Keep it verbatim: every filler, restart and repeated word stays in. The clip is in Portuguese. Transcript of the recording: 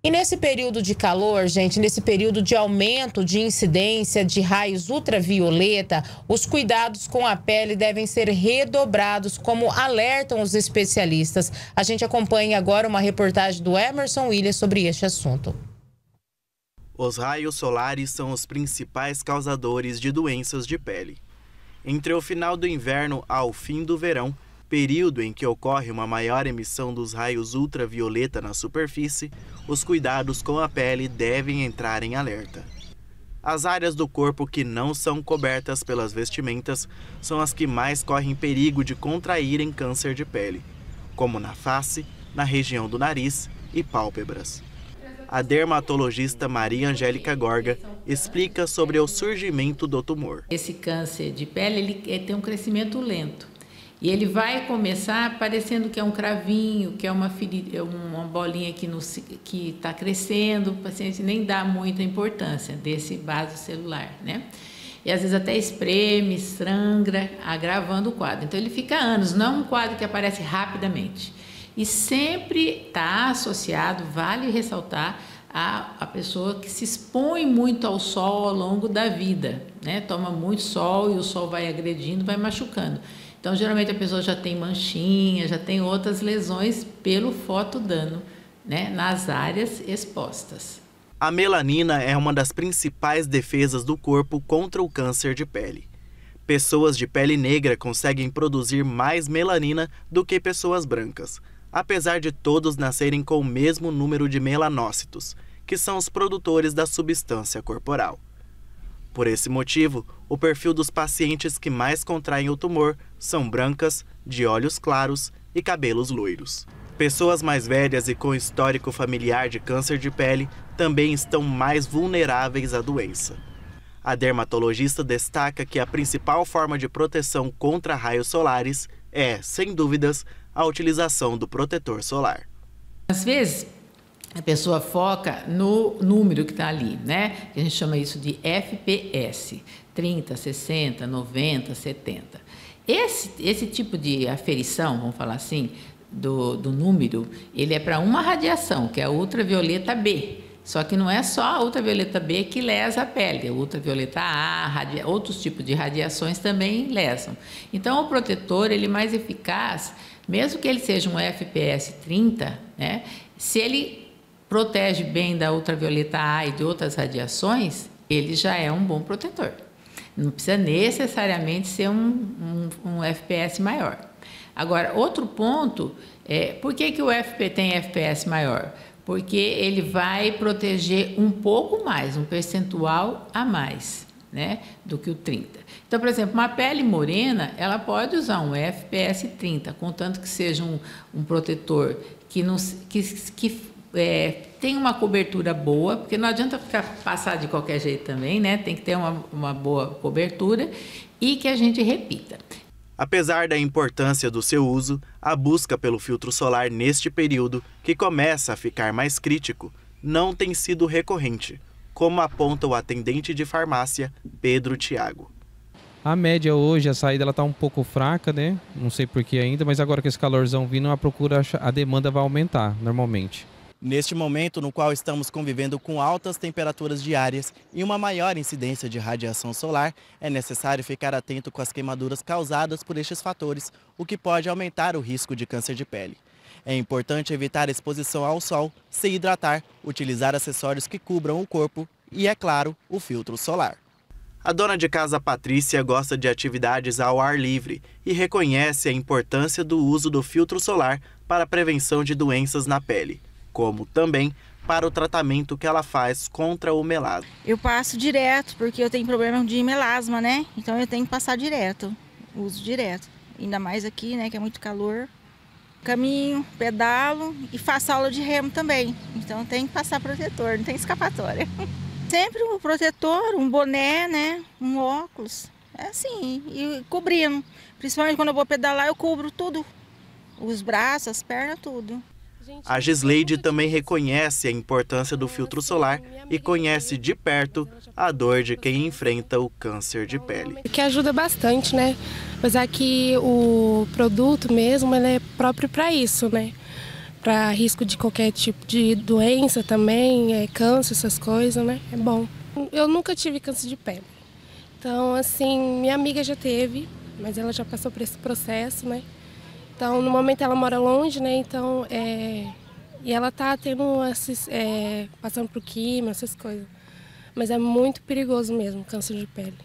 E nesse período de calor, gente, nesse período de aumento de incidência de raios ultravioleta, os cuidados com a pele devem ser redobrados, como alertam os especialistas. A gente acompanha agora uma reportagem do Emerson Williams sobre este assunto. Os raios solares são os principais causadores de doenças de pele. Entre o final do inverno ao fim do verão, período em que ocorre uma maior emissão dos raios ultravioleta na superfície, os cuidados com a pele devem entrar em alerta. As áreas do corpo que não são cobertas pelas vestimentas são as que mais correm perigo de contraírem câncer de pele, como na face, na região do nariz e pálpebras. A dermatologista Maria Angélica Gorga explica sobre o surgimento do tumor. Esse câncer de pele ele tem um crescimento lento. E ele vai começar parecendo que é um cravinho, que é uma, ferida, uma bolinha que está crescendo, o paciente nem dá muita importância desse vaso celular, né? E às vezes até espreme, sangra, agravando o quadro. Então ele fica anos, não é um quadro que aparece rapidamente. E sempre está associado, vale ressaltar, a, a pessoa que se expõe muito ao sol ao longo da vida, né? Toma muito sol e o sol vai agredindo, vai machucando. Então, geralmente a pessoa já tem manchinha, já tem outras lesões pelo fotodano, né, nas áreas expostas. A melanina é uma das principais defesas do corpo contra o câncer de pele. Pessoas de pele negra conseguem produzir mais melanina do que pessoas brancas, apesar de todos nascerem com o mesmo número de melanócitos, que são os produtores da substância corporal. Por esse motivo, o perfil dos pacientes que mais contraem o tumor são brancas, de olhos claros e cabelos loiros. Pessoas mais velhas e com histórico familiar de câncer de pele também estão mais vulneráveis à doença. A dermatologista destaca que a principal forma de proteção contra raios solares é, sem dúvidas, a utilização do protetor solar. Às vezes, a pessoa foca no número que está ali, né? A gente chama isso de F P S, trinta, sessenta, noventa, setenta. Esse, esse tipo de aferição, vamos falar assim, do, do número, ele é para uma radiação, que é a ultravioleta B. Só que não é só a ultravioleta B que lesa a pele, a ultravioleta A, radia, outros tipos de radiações também lesam. Então, o protetor, ele é mais eficaz, mesmo que ele seja um F P S trinta, né? Se ele protege bem da ultravioleta A e de outras radiações, ele já é um bom protetor. Não precisa necessariamente ser um, um, um F P S maior. Agora, outro ponto, é, por que, que o F P tem F P S maior? Porque ele vai proteger um pouco mais, um percentual a mais, né, do que o trinta. Então, por exemplo, uma pele morena, ela pode usar um F P S trinta, contanto que seja um, um protetor que, não, que, que É, tem uma cobertura boa, porque não adianta ficar passar de qualquer jeito também, né? Tem que ter uma, uma boa cobertura e que a gente repita. Apesar da importância do seu uso, a busca pelo filtro solar neste período, que começa a ficar mais crítico, não tem sido recorrente, como aponta o atendente de farmácia, Pedro Thiago. A média hoje, a saída ela está um pouco fraca, né? Não sei por que ainda, mas agora que esse calorzão vindo, a procura, a demanda vai aumentar normalmente. Neste momento no qual estamos convivendo com altas temperaturas diárias e uma maior incidência de radiação solar, é necessário ficar atento com as queimaduras causadas por estes fatores, o que pode aumentar o risco de câncer de pele. É importante evitar a exposição ao sol, se hidratar, utilizar acessórios que cubram o corpo e, é claro, o filtro solar. A dona de casa Patrícia gosta de atividades ao ar livre e reconhece a importância do uso do filtro solar para a prevenção de doenças na pele, como também para o tratamento que ela faz contra o melasma. Eu passo direto, porque eu tenho problema de melasma, né? Então eu tenho que passar direto, uso direto. Ainda mais aqui, né, que é muito calor. Caminho, pedalo e faço aula de remo também. Então tem que passar protetor, não tem escapatória. Sempre um protetor, um boné, né, um óculos, é assim, e cobrindo. Principalmente quando eu vou pedalar, eu cubro tudo, os braços, as pernas, tudo. A Gisleide também reconhece a importância do filtro solar e conhece de perto a dor de quem enfrenta o câncer de pele. Que ajuda bastante, né? Apesar que o produto mesmo ele é próprio para isso, né? para risco de qualquer tipo de doença também, é, câncer, essas coisas, né? É bom. Eu nunca tive câncer de pele. Então, assim, minha amiga já teve, mas ela já passou por esse processo, né? Então, no momento ela mora longe, né? Então, é... e ela tá tendo esses, é... passando por quimio, essas coisas. Mas é muito perigoso mesmo, câncer de pele.